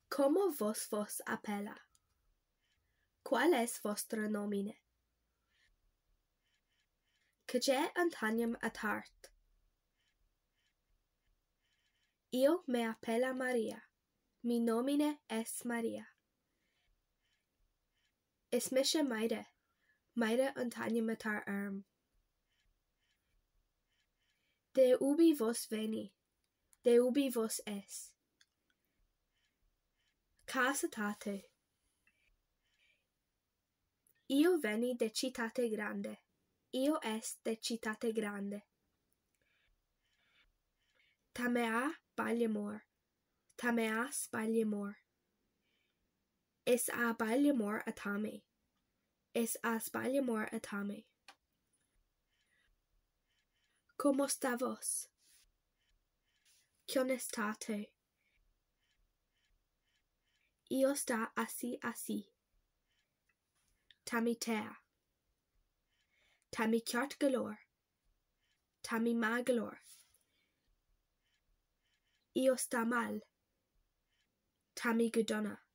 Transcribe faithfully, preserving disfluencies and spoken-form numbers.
¿Cómo vos vos apela? ¿Cuál es vuestro nomine? ¿Qué antanium atart? Io me apela Maria. Mi nomine es Maria. Es mische meide. Meide antanium atar erm. De ubi vos veni? De ubi vos es? Casa tate. Io veni de citate grande. Io es de citate grande. Tamea Ballimore. Tamea Ballimore. Es a Ballimore atame. Es a Ballimore atame. ¿Cómo está vos? ¿Quién está tú? Io sta así así. Tammy tea. Tammy ceart galore. Tammy ma galore. Io sta mal. Tammy godonna.